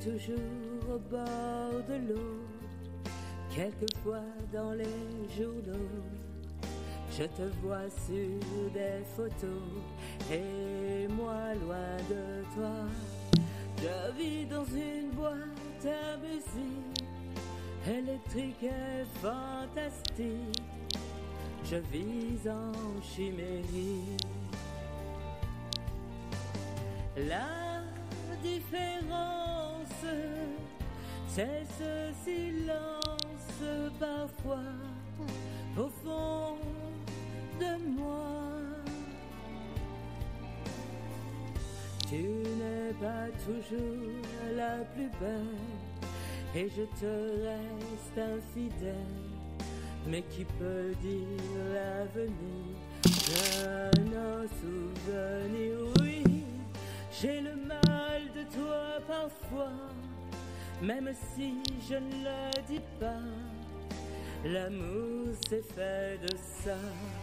toujours au bord de l'eau, quelquefois dans les journaux. Je te vois sur des photos et moi loin de toi. Je vis dans une boîte à musique électrique et fantastique. Je vis en chimérie. La différence, c'est ce silence parfois au fond de moi. Tu n'es pas toujours la plus belle et je te reste infidèle. Mais qui peut dire l'avenir de nos souvenirs? Oui, j'ai le mal de toi parfois, même si je ne le dis pas. L'amour c'est fait de ça.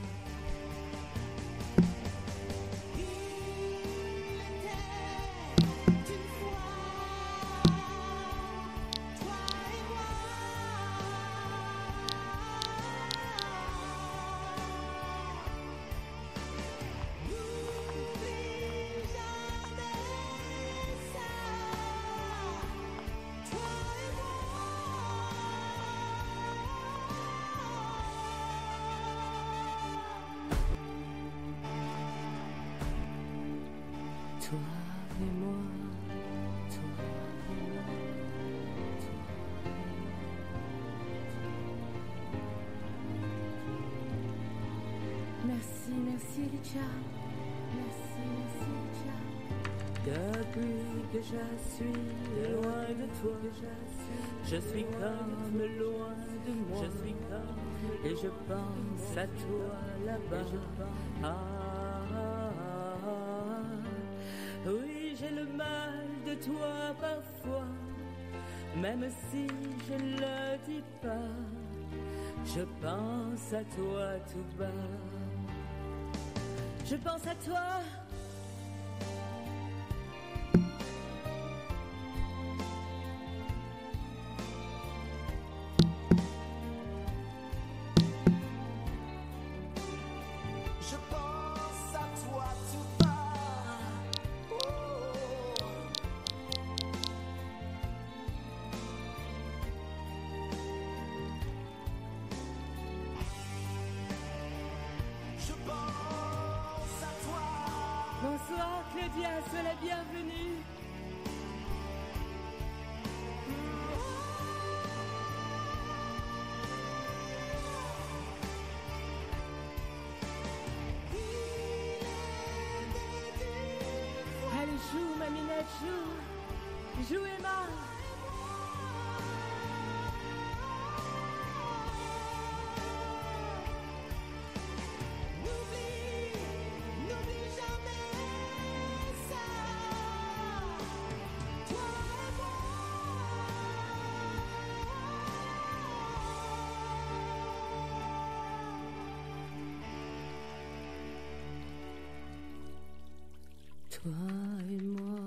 Toi et moi, toi et moi, toi et moi. Merci, merci Licha. Merci, merci Licha. Depuis que je suis loin de toi, je suis comme loin de moi. Je suis comme et je pense à toi là-bas. Oui, j'ai le mal de toi parfois, même si je ne le dis pas. Je pense à toi tout bas. Je pense à toi. Bonsoir Claudia, sois la bienvenue. Allez, joue ma minette, joue. Joue Emma. Toi et moi.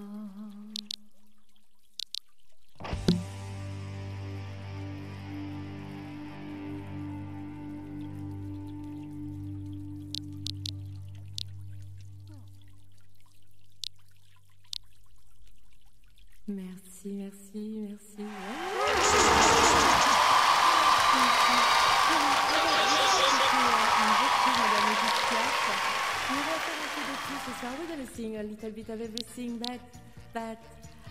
Merci, merci, merci. We're gonna sing a little bit of everything, but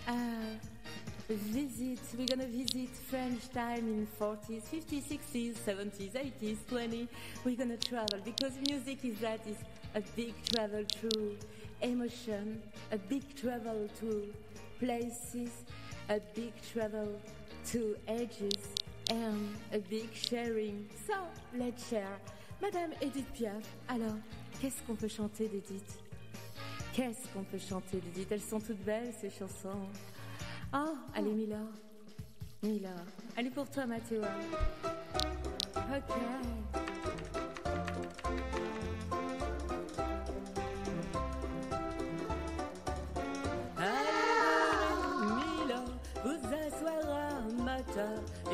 we're gonna visit French time in 40s, 50s, 60s, 70s, 80s, 20s. We're gonna travel because music is a big travel through emotion, a big travel to places, a big travel to ages, and a big sharing. So let's share. Madame Edith Piaf, alors, qu'est-ce qu'on peut chanter d'Edith? Qu'est-ce qu'on peut chanter d'Edith? Elles sont toutes belles, ces chansons. Oh, allez, Mila. Mila. Allez pour toi, Mathéo. Ok. Allez, Mila.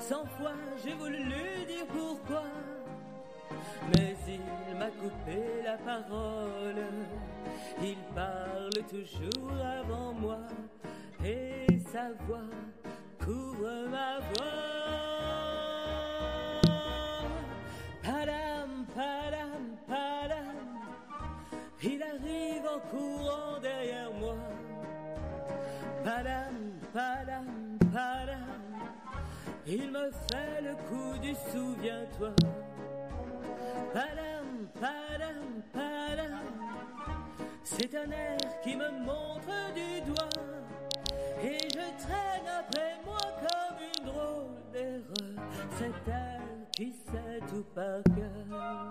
100 fois j'ai voulu lui dire pourquoi, mais il m'a coupé la parole. Il parle toujours avant moi et sa voix couvre ma voix. Padam, padam, padam, il arrive en courant derrière moi. Padam, padam, padam, il me fait le coup du souviens-toi. Padam, padam, padam, c'est un air qui me montre du doigt, et je traîne après moi comme une drôle d'erreur cet air qui sait tout par cœur.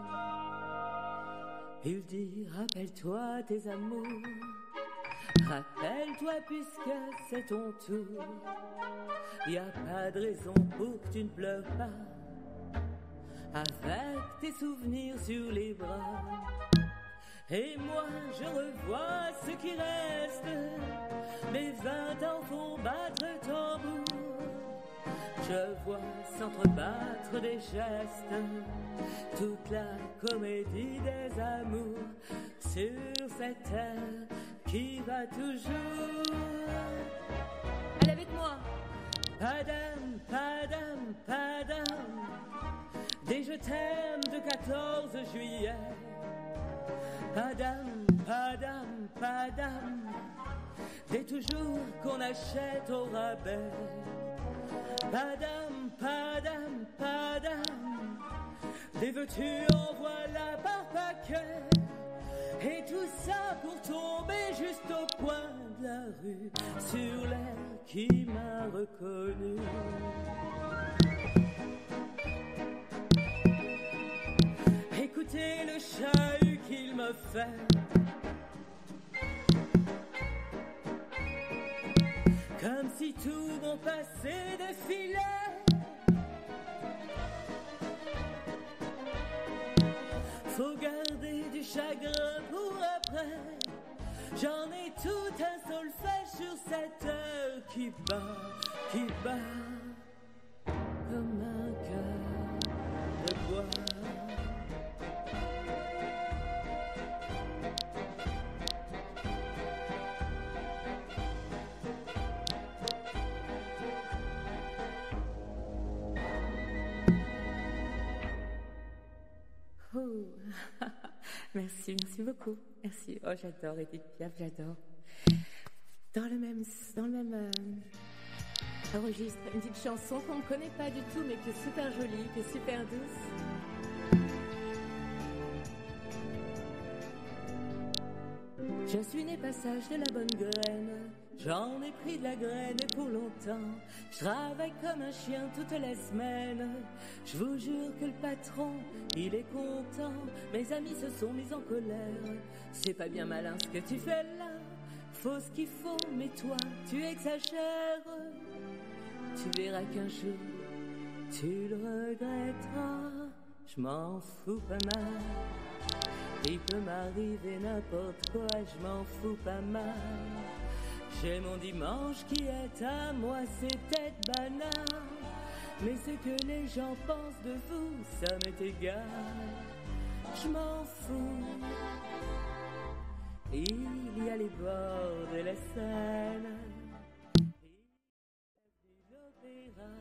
Il dit rappelle-toi tes amours, rappelle-toi puisque c'est ton tour. Y a pas de raison pour que tu ne pleures pas, avec tes souvenirs sur les bras. Et moi je revois ce qui reste, mes 20 ans font battre tambour. Je vois s'entrebattre des gestes, toute la comédie des amours, sur cette terre qui va toujours. Allez avec moi. Padam, padam, padam, des je t'aime de 14 juillet. Padam, padam, padam, des toujours qu'on achète au rabais. Padam, padam, padam, des veux-tu en voilà par paquet. Et tout ça pour tomber juste au coin de la rue, sur l'air qui m'a reconnu. Écoutez le chahut qu'il me fait, comme si tout mon passé défilait. Faut garder du chagrin pour après, j'en ai tout un solfège sur cette heure qui bat comme un cœur de bois. Oh. Merci beaucoup. Merci. Oh, j'adore Edith Piaf, j'adore. Dans le même registre, une petite chanson qu'on ne connaît pas du tout, mais qui est super jolie, qui est super douce. Je suis né passage de la bonne graine, j'en ai pris de la graine et pour longtemps. Je travaille comme un chien toute la semaine. Je vous jure que le patron, il est content. Mes amis se sont mis en colère. C'est pas bien malin ce que tu fais là. Faut ce qu'il faut, mais toi, tu exagères. Tu verras qu'un jour, tu le regretteras. Je m'en fous pas mal. Il peut m'arriver n'importe quoi, je m'en fous pas mal. J'ai mon dimanche qui est à moi, c'est peut-être banal, mais ce que les gens pensent de vous, ça m'est égal. Je m'en fous. Il y a les bords de la Seine, l'opéra,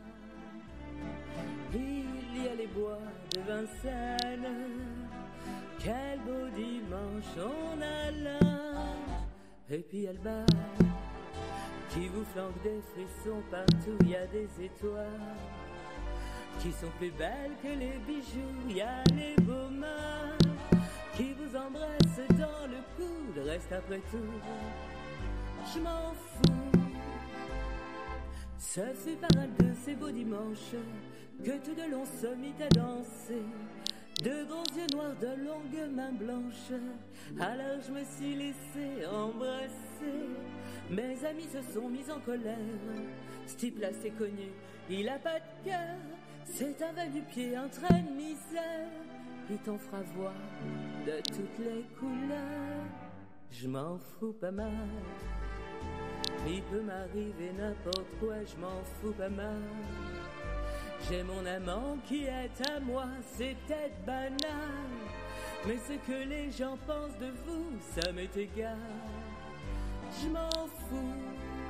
il y a les bois de Vincennes. Quel beau dimanche on a là. Et puis y'a le bar qui vous flanque des frissons partout. Y a des étoiles qui sont plus belles que les bijoux. Y a les beaux mains qui vous embrassent dans le coude. Reste après tout, je m'en fous. Ce fut par un de ces beaux dimanches que tout de long se mit à danser. De grands yeux noirs, de longues mains blanches. Alors je me suis laissé embrasser. Mes amis se sont mis en colère. Ce type-là s'est cogné, il a pas de cœur. C'est un va-du-pied, un train de misère. Il t'en fera voir de toutes les couleurs. Je m'en fous pas mal. Il peut m'arriver n'importe quoi, je m'en fous pas mal. J'ai mon amant qui est à moi, c'est peut-être banal, mais ce que les gens pensent de vous, ça m'est égal. Je m'en fous.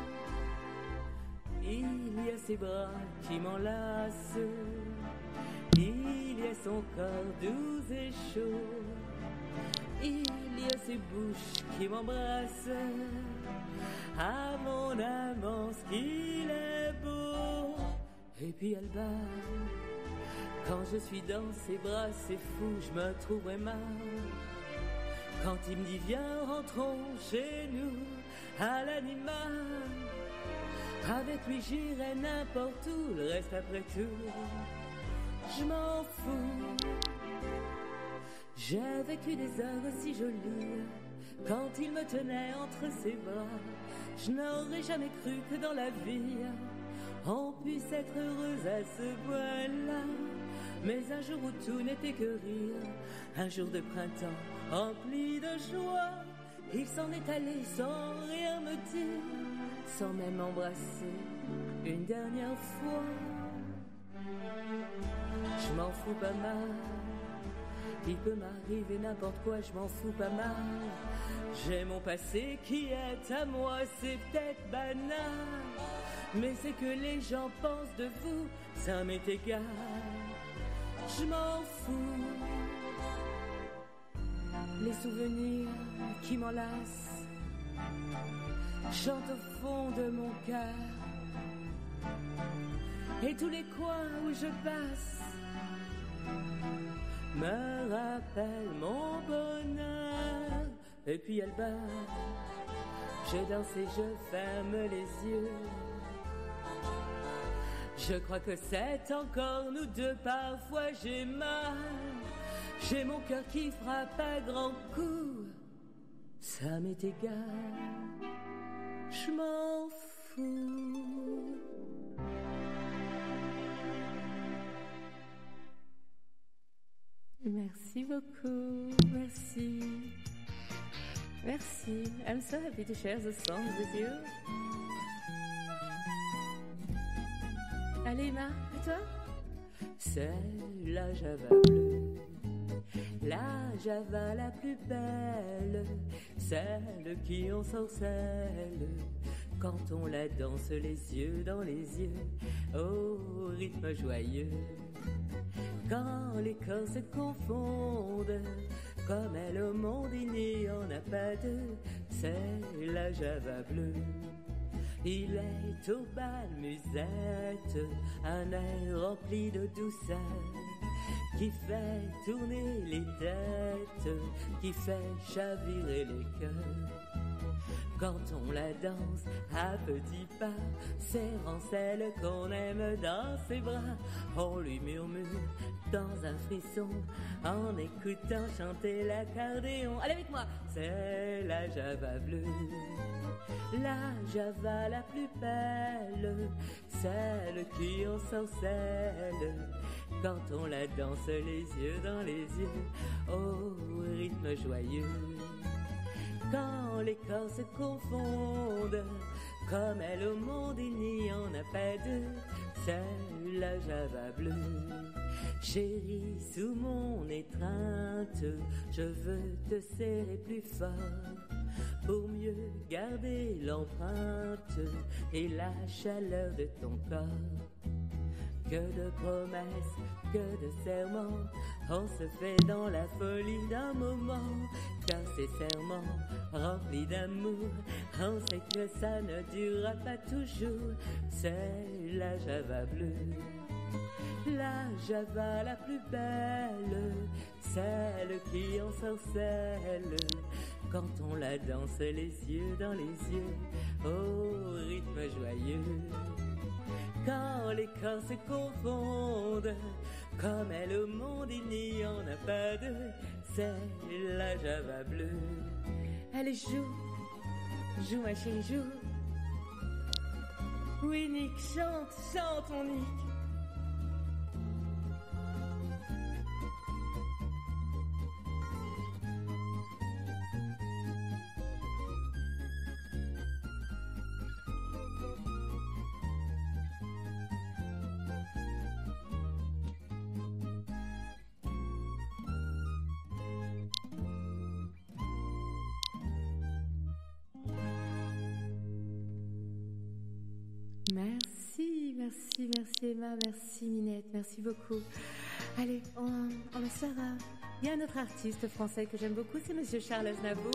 Il y a ses bras qui m'enlacent, il y a son corps doux et chaud, il y a ses bouches qui m'embrassent. À mon amant, ce qu'il est beau. Et puis elle bat. Quand je suis dans ses bras, c'est fou, je me trouverais mal. Quand il me dit viens, rentrons chez nous, à l'animal. Avec lui j'irai n'importe où, le reste après tout, je m'en fous. J'ai vécu des heures si jolies, quand il me tenait entre ses bras. Je n'aurais jamais cru que dans la vie, on puisse être heureuse à ce point-là. Mais un jour où tout n'était que rire, un jour de printemps rempli de joie, il s'en est allé sans rien me dire, sans même m'embrasser une dernière fois. Je m'en fous pas mal, il peut m'arriver n'importe quoi, je m'en fous pas mal. J'ai mon passé qui est à moi, c'est peut-être banal, mais c'est que les gens pensent de vous, ça m'est égal. Je m'en fous. Les souvenirs qui m'enlacent chantent au fond de mon cœur, et tous les coins où je passe me rappellent mon bonheur. Et puis elle bat, je danse et je ferme les yeux. Je crois que c'est encore nous deux, parfois j'ai mal. J'ai mon cœur qui frappe à grands coups, ça m'est égal, je m'en fous. Merci beaucoup, merci. Merci. I'm so happy to share the song with you. Allez, Emma, et toi? C'est la Java bleue, la Java la plus belle, celle qui ensorcelle quand on la danse les yeux dans les yeux, au rythme joyeux. Quand les corps se confondent, comme elle au monde il n'y en a pas deux, c'est la Java bleue. Il est au bal musette, un air rempli de douceur, qui fait tourner les têtes, qui fait chavirer les cœurs. Quand on la danse à petits pas, serrant celle qu'on aime dans ses bras, on lui murmure dans un frisson, en écoutant chanter l'accordéon. Allez avec moi, c'est la Java bleue, la Java la plus belle, celle qui ensorcelle quand on la danse les yeux dans les yeux, au rythme joyeux. Quand les corps se confondent, comme elle au monde il n'y en a pas deux, c'est la Java bleue. Chérie, sous mon étreinte, je veux te serrer plus fort, pour mieux garder l'empreinte et la chaleur de ton corps. Que de promesses, que de serments, on se fait dans la folie d'un moment. Car ces serments remplis d'amour, on sait que ça ne durera pas toujours. C'est la Java bleue, la Java la plus belle, celle qui ensorcelle quand on la danse les yeux dans les yeux, au rythme joyeux. Quand les corps se confondent, comme elle au monde il n'y en a pas deux, c'est la Java bleue. Allez, joue, joue ma chérie, joue. Oui Nick, chante, chante mon Nick. merci Emma, merci Minette, merci beaucoup. Allez, on va se faire... Il y a un autre artiste français que j'aime beaucoup, c'est Monsieur Charles Aznavour.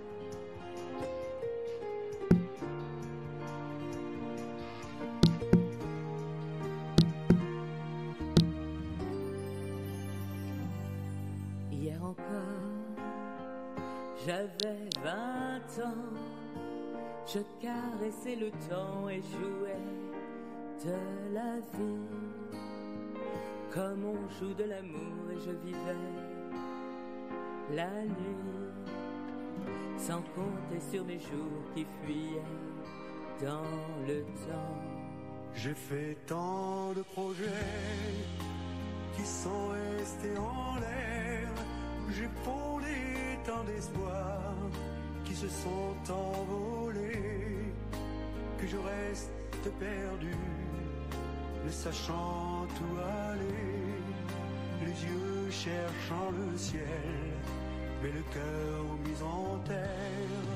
Hier encore, j'avais 20 ans, je caressais le temps et jouais de la vie, comme on joue de l'amour et je vivais la nuit, sans compter sur mes jours qui fuyaient dans le temps. J'ai fait tant de projets qui sont restés en l'air, j'ai fondé tant d'espoirs qui se sont envolés, que je reste perdu, ne sachant où aller, les yeux cherchant le ciel, mais le cœur mis en terre.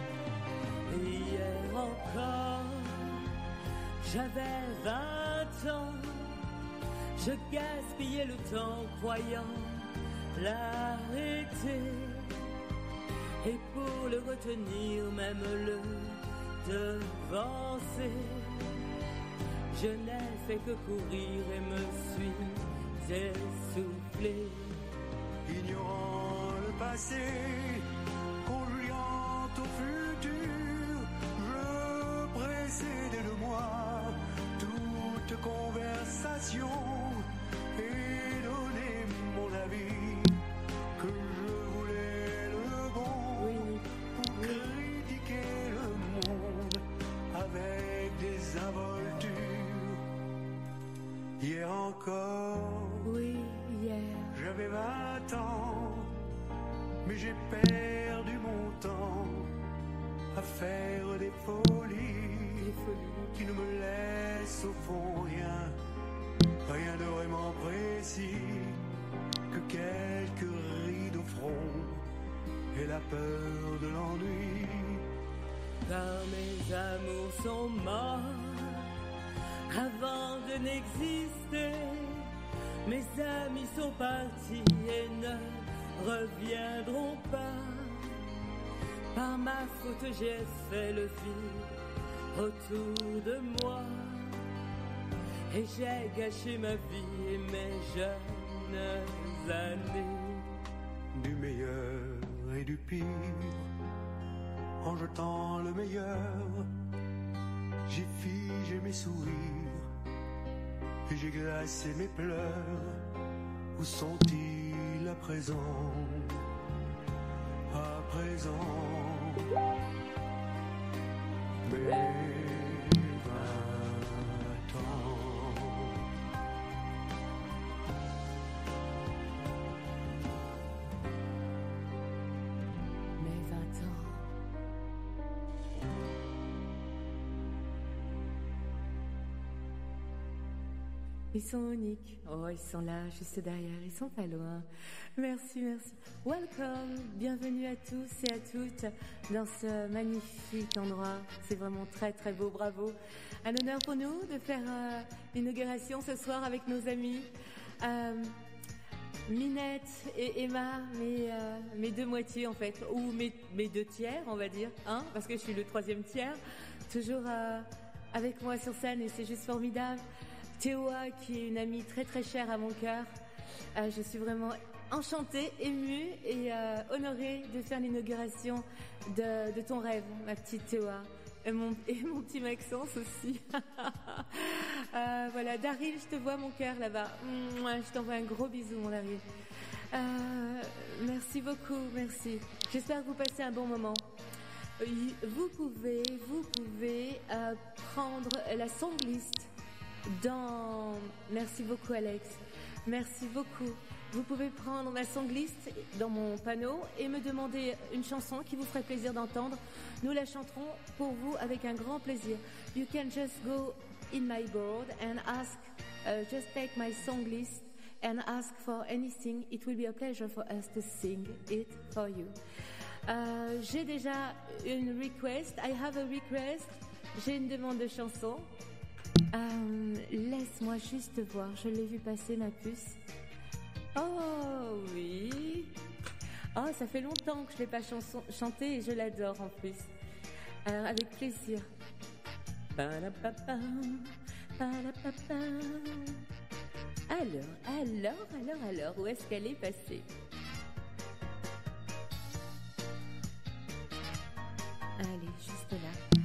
Hier encore, j'avais 20 ans, je gaspillais le temps croyant l'arrêter, et pour le retenir, même le devancer, je n'ai fait que courir et me suis essoufflé. Ignorant le passé, conjuguant au futur, je précédais de moi toute conversation et donnais mon avis, que je voulais le bon pour critiquer le monde avec des involtures. Hier encore, oui, hier, j'avais 20 ans, mais j'ai perdu mon temps à faire des folies qui ne me laissent au fond rien de vraiment précis, que quelques rides au front et la peur de l'ennui. Car mes amours sont morts avant de n'exister, mes amis sont partis et ne reviendront pas. Par ma faute j'ai fait le vide autour de moi, et j'ai gâché ma vie et mes jeunes années. Du meilleur et du pire, en jetant le meilleur, j'ai figé mes sourires et j'ai glacé mes pleurs. Où sont-ils à présent? À présent, mes 20 ans. Mes 20 ans. Ils sont uniques. Oh, ils sont là, juste derrière. Ils sont pas loin. Merci, merci. Welcome. Bienvenue à tous et à toutes dans ce magnifique endroit. C'est vraiment très, très beau. Bravo. Un honneur pour nous de faire l'inauguration ce soir avec nos amis. Minette et Emma, mes deux moitiés en fait, ou mes deux tiers, on va dire, hein, parce que je suis le troisième tiers, toujours avec moi sur scène et c'est juste formidable. Théoa, qui est une amie très très chère à mon cœur. Je suis vraiment enchantée, émue et honorée de faire l'inauguration de ton rêve, ma petite Théoa. Et mon petit Maxence aussi. Voilà, Daryl, je te vois mon cœur là-bas. Je t'envoie un gros bisou, mon Daryl. Merci beaucoup, merci. J'espère que vous passez un bon moment. Vous pouvez prendre la songlist dans... Merci beaucoup, Alex. Merci beaucoup. Vous pouvez prendre ma songlist dans mon panneau et me demander une chanson qui vous ferait plaisir d'entendre. Nous la chanterons pour vous avec un grand plaisir. You can just go in my board and ask, just take my song list and ask for anything. It will be a pleasure for us to sing it for you. J'ai déjà une request. I have a request. J'ai une demande de chanson. Laisse-moi juste voir, je l'ai vu passer ma puce. Oh oui. Oh, ça fait longtemps que je ne l'ai pas chanté et je l'adore en plus. Alors avec plaisir. Alors, où est-ce qu'elle est passée? Allez, juste là.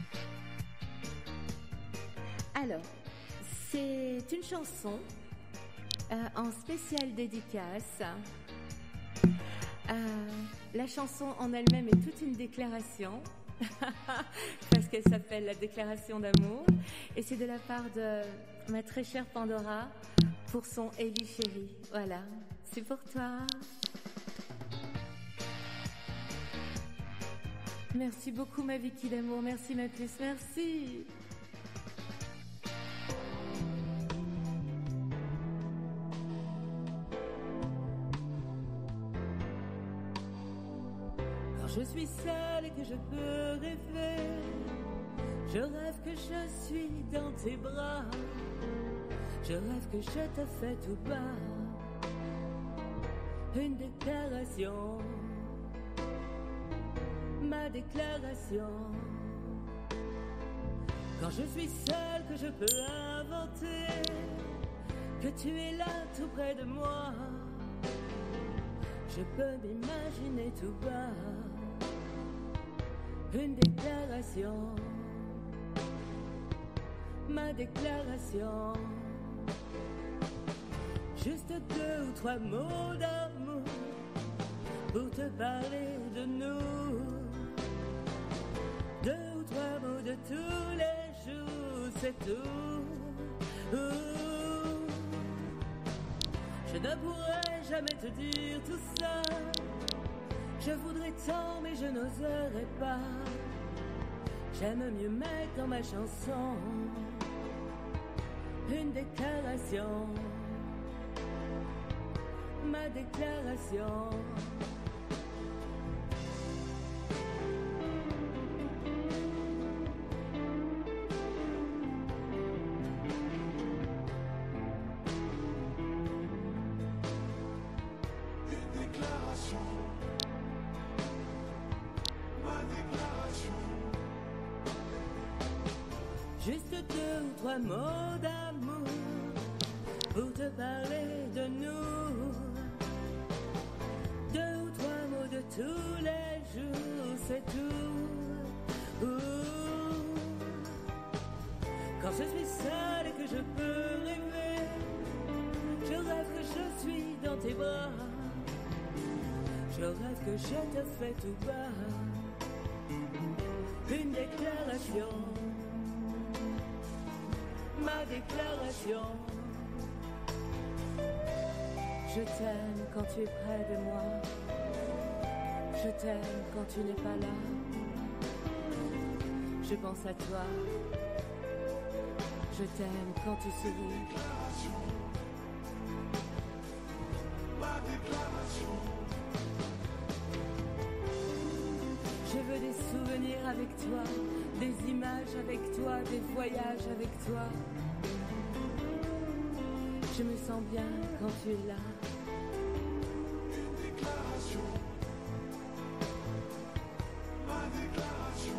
Alors, c'est une chanson en spéciale dédicace. La chanson en elle-même est toute une déclaration, parce qu'elle s'appelle la déclaration d'amour, et c'est de la part de ma très chère Pandora pour son Ellie chérie. Voilà, c'est pour toi. Merci beaucoup ma Vicky d'amour, merci ma puce, merci. Je suis seule et que je peux rêver. Je rêve que je suis dans tes bras. Je rêve que je te fais tout bas une déclaration, ma déclaration. Quand je suis seule que je peux inventer que tu es là tout près de moi. Je peux m'imaginer tout bas une déclaration, ma déclaration. Juste 2 ou 3 mots d'amour pour te parler de nous. 2 ou 3 mots de tous les jours, c'est tout. Je ne pourrais jamais te dire tout ça. Je voudrais tant mais je n'oserais pas. J'aime mieux mettre dans ma chanson une déclaration, ma déclaration. Juste 2 ou 3 mots d'amour pour te parler de nous. 2 ou 3 mots de tous les jours, c'est tout. Quand je suis seule et que je peux rêver, je rêve que je suis dans tes bras. Je rêve que je te fais tout bas une déclaration, ma déclaration. Je t'aime quand tu es près de moi. Je t'aime quand tu n'es pas là. Je pense à toi. Je t'aime quand tu souris. Ma déclaration. Je veux des souvenirs avec toi, des images avec toi, des voyages avec toi. Je me sens bien quand tu es là. Une déclaration, ma déclaration.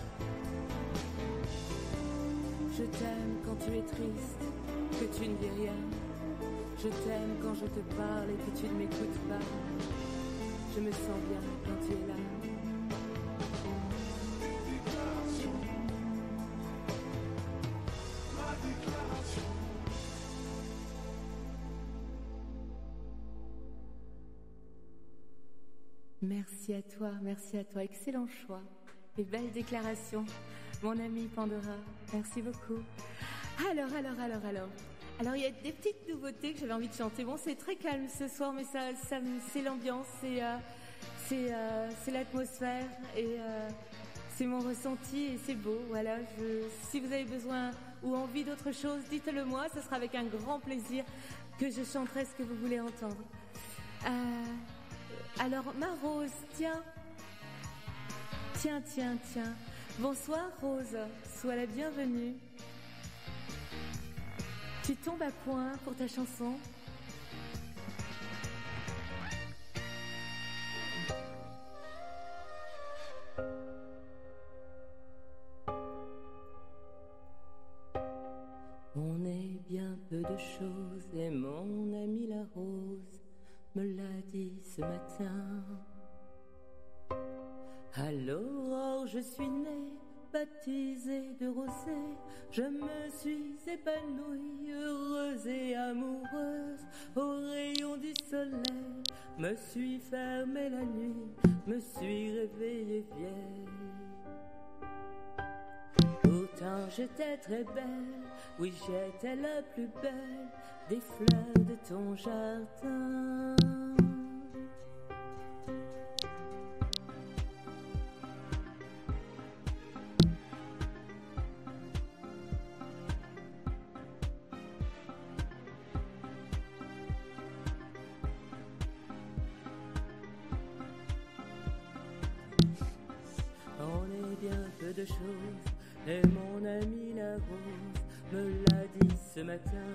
Je t'aime quand tu es triste, que tu ne dis rien. Je t'aime quand je te parle et que tu ne m'écoutes pas. Je me sens bien quand tu es là. Merci à toi, excellent choix et belle déclaration, mon ami Pandora, merci beaucoup. Alors, il y a des petites nouveautés que j'avais envie de chanter. Bon, c'est très calme ce soir, mais c'est l'ambiance, c'est l'atmosphère et c'est mon ressenti et c'est beau. Voilà, si vous avez besoin ou envie d'autre chose, dites-le moi, ce sera avec un grand plaisir que je chanterai ce que vous voulez entendre. Alors, ma Rose, tiens. Bonsoir, Rose. Sois la bienvenue. Tu tombes à point pour ta chanson? On est bien peu de choses et mon ami la rose me l'a dit ce matin. À l'aurore je suis née, baptisée de rosée, je me suis épanouie, heureuse et amoureuse, au rayon du soleil, me suis fermée la nuit, me suis réveillée vieille. Pourtant j'étais très belle, oui j'étais la plus belle des fleurs de ton jardin. On est bien peu de choses, et mon ami la rose me l'a dit ce matin.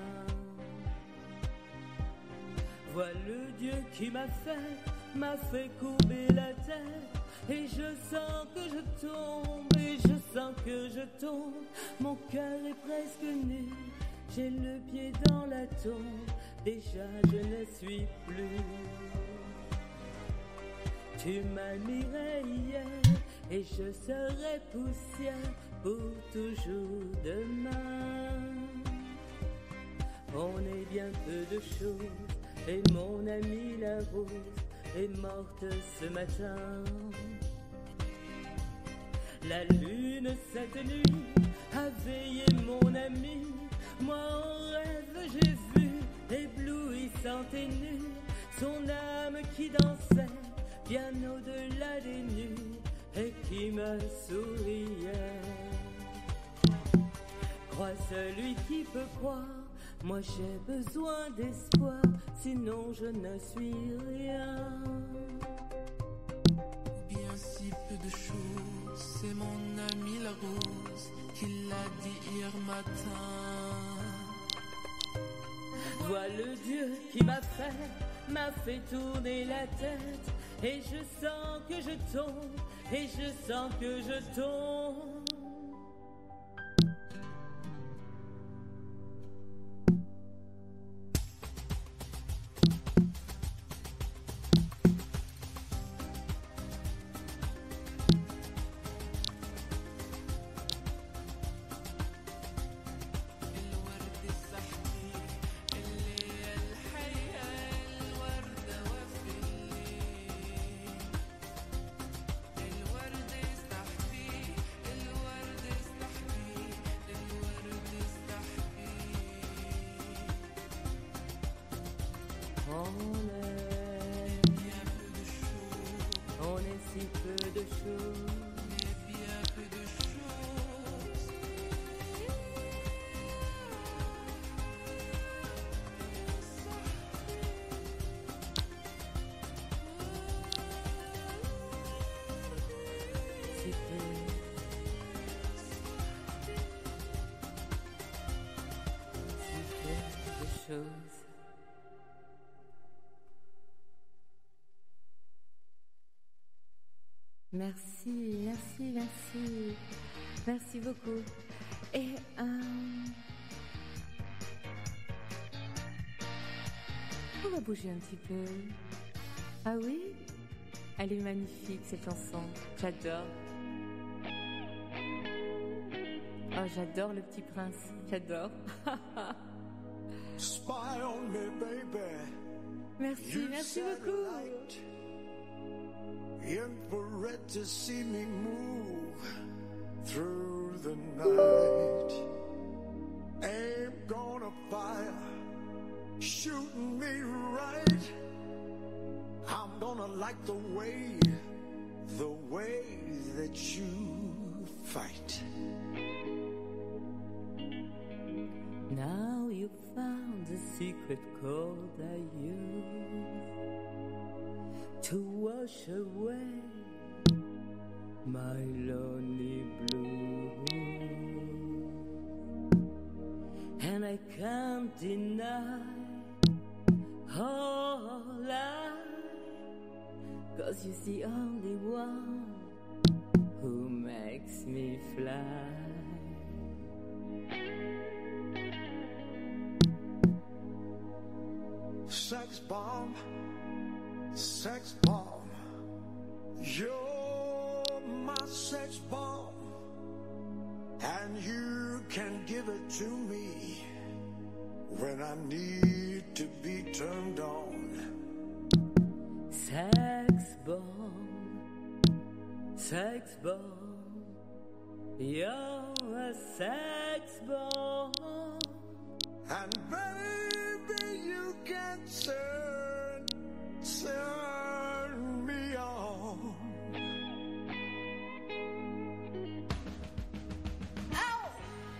Vois le Dieu qui m'a fait courber la tête, et je sens que je tombe, et je sens que je tombe. Mon cœur est presque nu, j'ai le pied dans la tombe, déjà je ne suis plus. Tu m'admirais hier, et je serai poussière pour toujours demain. On est bien peu de choses, et mon amie la rose est morte ce matin. La lune cette nuit a veillé mon ami, moi en rêve j'ai vu, éblouissante et nue, son âme qui dansait bien au-delà des nues et qui me souriait. Crois celui qui peut croire, moi j'ai besoin d'espoir, sinon je ne suis rien. Bien si peu de choses, c'est mon ami la rose qui l'a dit hier matin. Vois le Dieu qui m'a fait tourner la tête, et je sens que je tombe, et je sens que je tombe. On est si peu de choses, Mais bien peu de choses. si peu de choses. Merci, merci, merci. Merci beaucoup. Et on va bouger un petit peu. Ah oui? Elle est magnifique cette chanson. J'adore. Oh, j'adore le Petit Prince. J'adore. Spy on me, baby. Merci, merci beaucoup. Infrared to see me move through the night. Aim gonna fire, shooting me right. I'm gonna like the way that you fight. Now you found the secret code I use to wash away my lonely blues. And I can't is the only one who makes me fly. Sex bomb, sex bomb, you're my sex bomb, and you can give it to me when I need to be turned on. Sex bomb, you're a sex bomb. And baby, you can turn me on. Ow!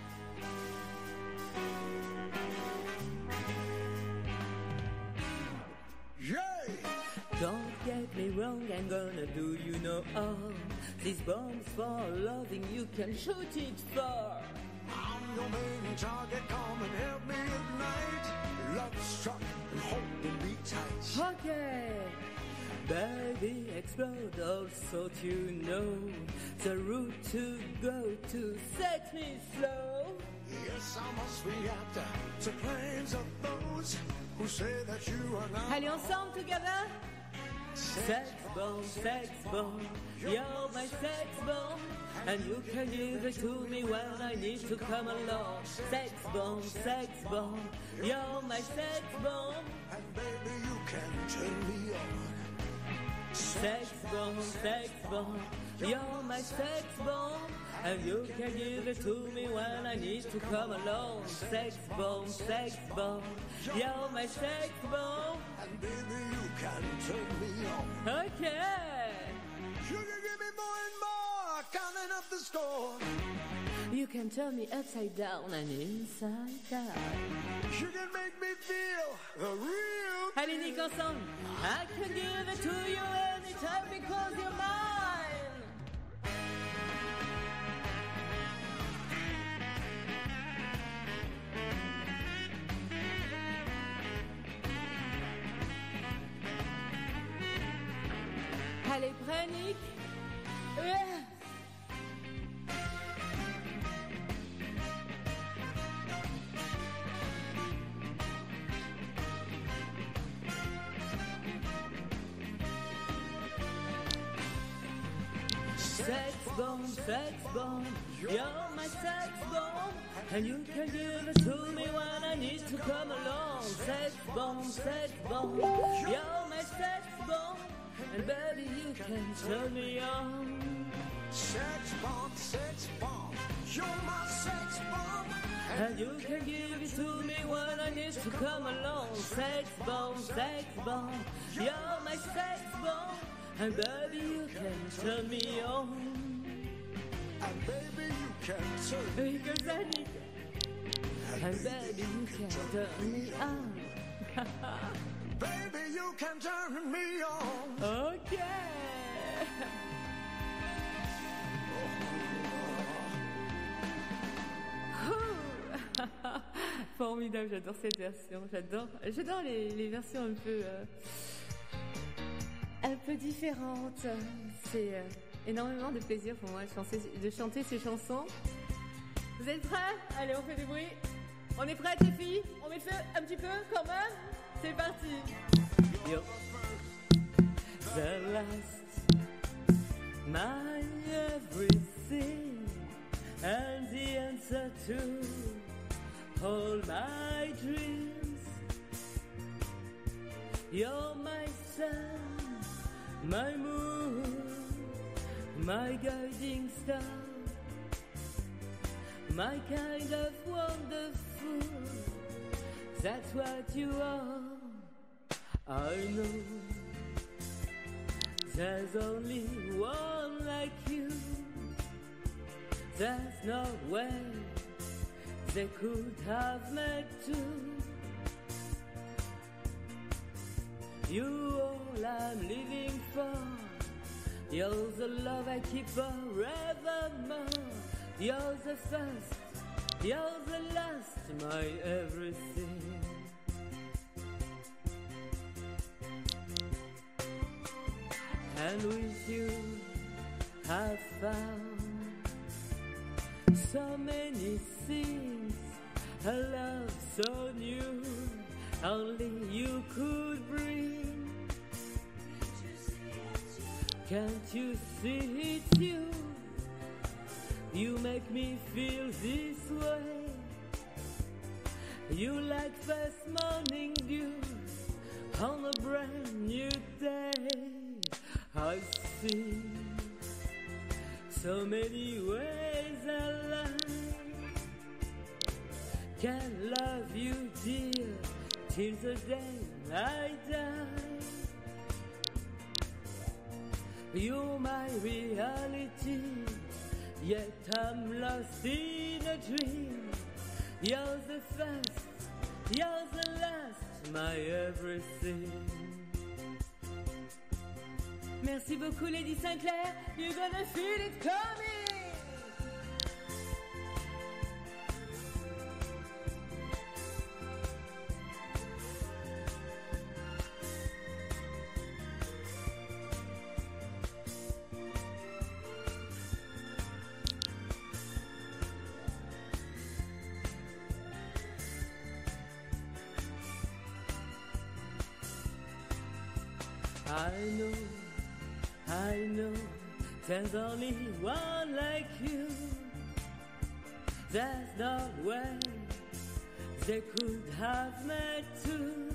Yay! Don't get me wrong, I'm gonna do you no harm. These bombs for loving, you can shoot it for. I'm your main target, come and help me ignite. Love struck and holding me tight. Okay, baby, explode also to know the route to go to set me slow. Yes, I must react to claims of those who say that you are not. Allez, ensemble, together. Sex bomb, you're my sex bomb, and you can give it to me when I need to come along. Sex bomb, you're my sex bomb, And baby, you can turn me on. sex bomb, you're my sex bomb, and you can give it to me when I need to come along. Sex bomb, you're my sex bomb. And baby, you can turn me on. Okay. You can give me more and more, counting up the score. You can turn me upside down and inside out. You can make me feel the real. Allez, Nick, ensemble. I can give it to you anytime because you're mine. Allez, prêt, Nick? Yeah. Sex bomb, you're my sex bomb, and you can give it to me when I need to come along. Sex bomb, you're my sex bomb, and baby you can turn me on. Sex bomb, you're my sex bomb. And you can give it to me when I need to come along. Sex bomb, you're my sex bomb, and baby you can turn me on. And baby, you can turn me Because I need it. And baby you can turn me on. Baby, you can turn me on. Okay. Formidable, j'adore cette version, j'adore les versions un peu différentes. C'est énormément de plaisir pour moi de chanter ces chansons. Vous êtes prêts? Allez, on fait du bruit. On est prêtes les filles? On met le feu un petit peu quand même? C'est parti. Yo. The last, my everything, and the answer to all my dreams. You're my sun, my moon, my guiding star, my kind of wonderful. That's what you are. I know there's only one like you. There's no way they could have made two. You all I'm living for. You're the love I keep forevermore. You're the first, you're the last, my everything. and with you I've found so many things, a love so new, only you could bring. Can't you see it's you? You make me feel this way. You like first morning dew on a brand new day. I see so many ways alive. Can love you, dear, till the day I die. You're my reality, yet I'm lost in a dream. You're the first, you're the last, my everything. Merci beaucoup Lady Sinclair, you're gonna feel it coming. I know, there's only one like you. There's no way they could have made two.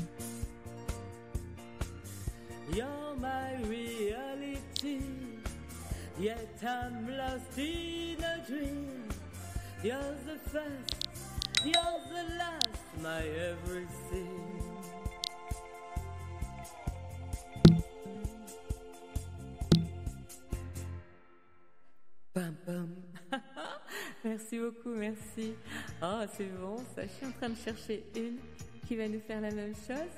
You're my reality, yet I'm lost in a dream. You're the first, you're the last, my everything. Pam pam. Merci beaucoup, merci. Oh, c'est bon, ça. Je suis en train de chercher une qui va nous faire la même chose.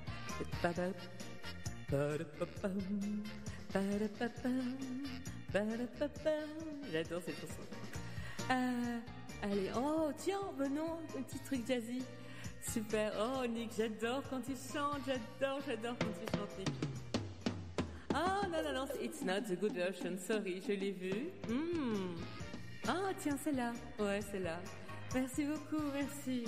J'adore cette chanson. Allez, oh tiens, venons, un petit truc jazzy. Super. Oh Nick, j'adore quand tu chantes, j'adore quand tu chantes Nick. Ah non, it's not the good version, sorry, je l'ai vu. Ah tiens, c'est là. Ouais, c'est là. Merci beaucoup, merci.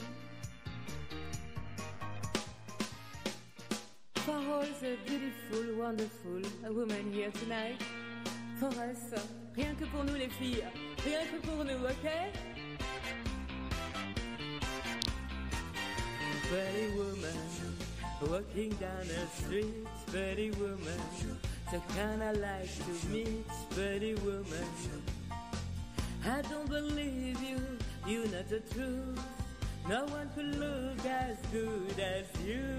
For all the beautiful, wonderful women here tonight. For us, rien que pour nous les filles, rien que pour nous, ok? Pretty woman, walking down the street, pretty woman, the kind I like to meet, pretty woman. I don't believe you, you know the truth. No one could look as good as you.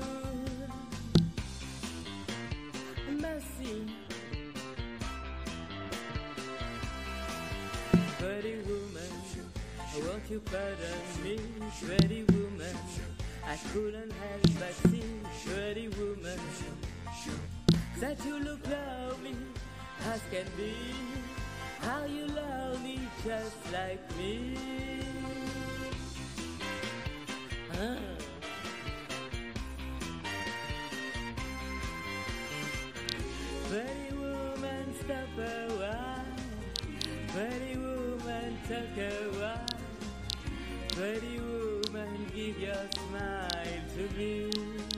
Mercy. Pretty woman, won't you pardon me, pretty woman? I couldn't help but see, pretty woman, that you look lovely as can be. How you lovely just like me. Pretty woman, stop a while. Pretty woman, talk a while. Pretty woman, give your smile to me.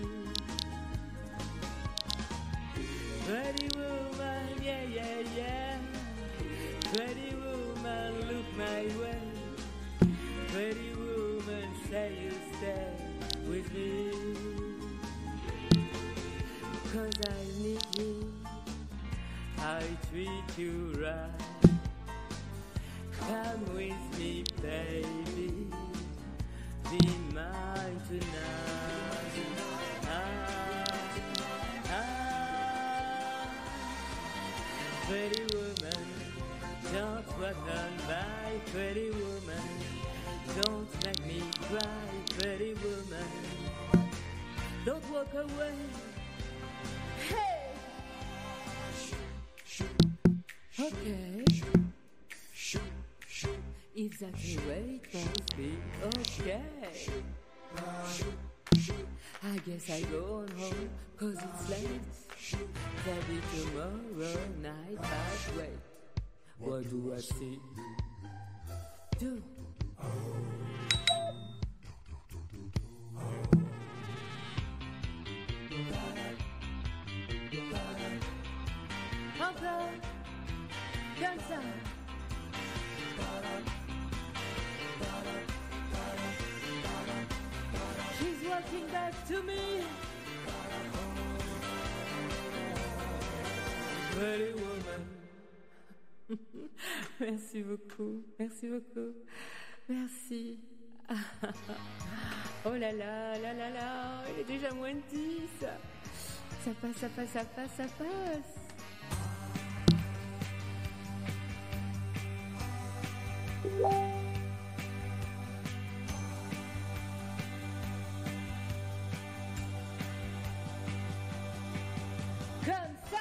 Pretty woman, yeah. Pretty woman, look my way. Pretty woman, say you stay with me. 'Cause I need you, I treat you right. Come with me, baby, be mine tonight. Pretty woman, don't walk on by, pretty woman. Don't make me cry, pretty woman. Don't walk away. Hey! Okay. If that's the way it must be, okay. I guess I go on home, 'cause it's late. There'll be tomorrow night, but wait, what do I see? Do. Encore, comme ça. She's walking back to me. Pretty woman. Merci beaucoup, merci beaucoup, merci. Oh là là, là là là, il est déjà moins de 10. Ça passe, ça passe, ça passe, ça passe. Comme ça.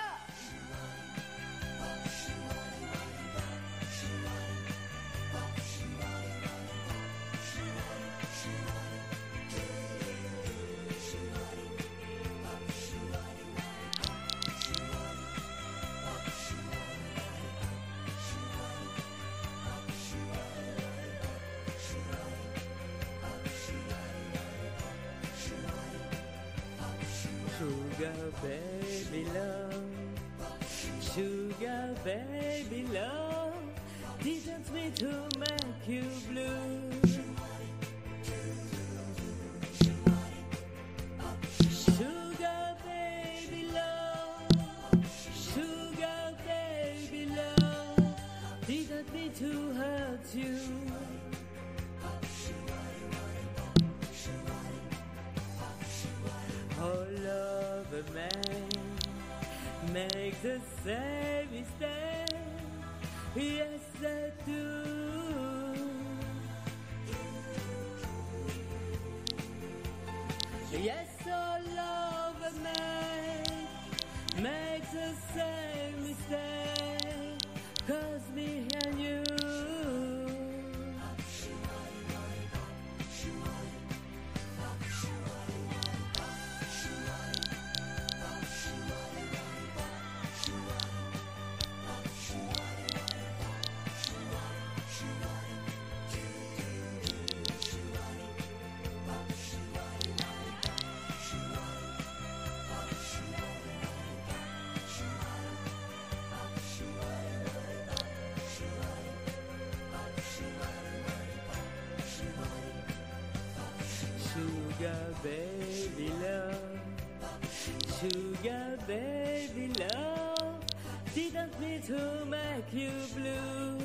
Sugar baby love, sugar baby love, didn't mean to make you blue. Sugar baby love, sugar baby love, didn't mean to hurt you. All of a man makes the same mistake. Yes, they do. Yes, all of a man makes the same mistake. 'Cause me and you. Sugar baby love, sugar baby love, didn't mean to make you blue.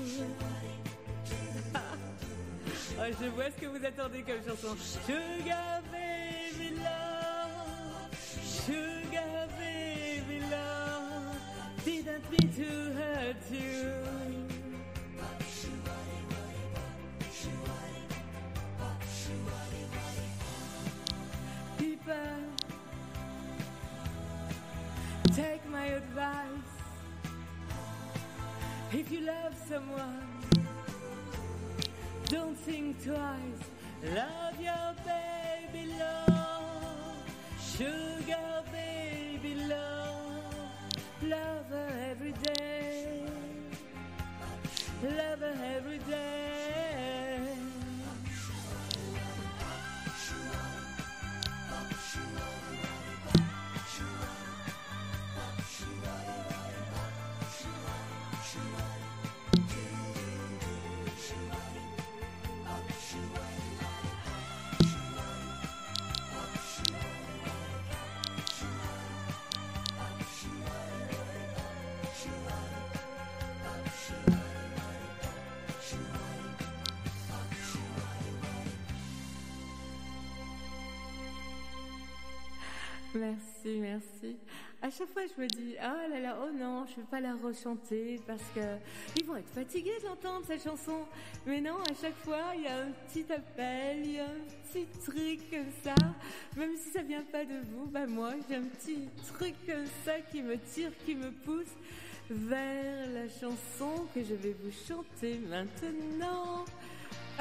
Oh, je vois ce que vous attendez comme chanson. Sugar baby love, sugar baby love, didn't mean to hurt you. People, take my advice. If you love someone, don't think twice. Love your baby love, sugar baby love. Love her every day, love her every day. Merci, merci. À chaque fois, je me dis, oh là là, oh non, je ne vais pas la rechanter parce que ils vont être fatigués de l'entendre, cette chanson. Mais non, à chaque fois, il y a un petit appel, il y a un petit truc comme ça. Même si ça vient pas de vous, bah moi, j'ai un petit truc comme ça qui me tire, qui me pousse vers la chanson que je vais vous chanter maintenant.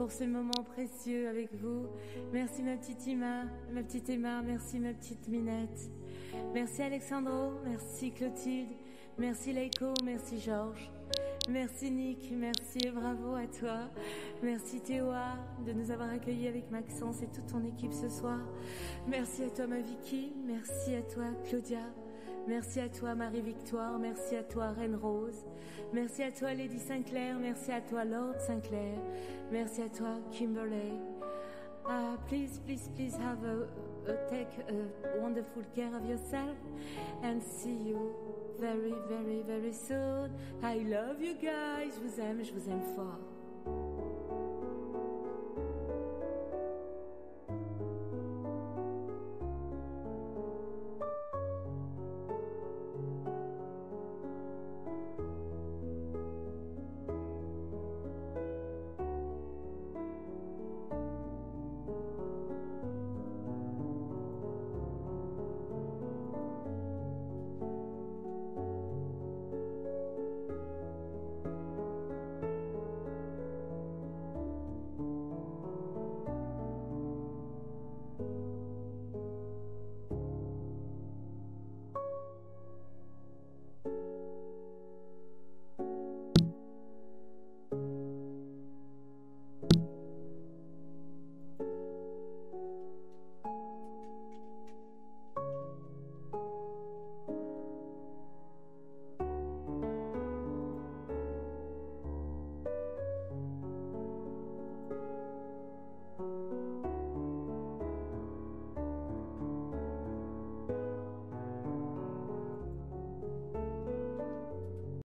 pour ce moment précieux avec vous. Merci ma petite Emma, merci ma petite Minette. Merci Alexandro, merci Clotilde, merci Leiko, merci Georges. Merci Nick, merci et bravo à toi. Merci Théoa de nous avoir accueillis avec Maxence et toute ton équipe ce soir. Merci à toi ma Vicky, merci à toi Claudia, merci à toi Marie-Victoire, merci à toi Reine Rose, merci à toi Lady Sinclair, merci à toi Lord Sinclair, merci à toi Kimberley. Please take a wonderful care of yourself and see you very, very, very soon. I love you guys. Je vous aime fort.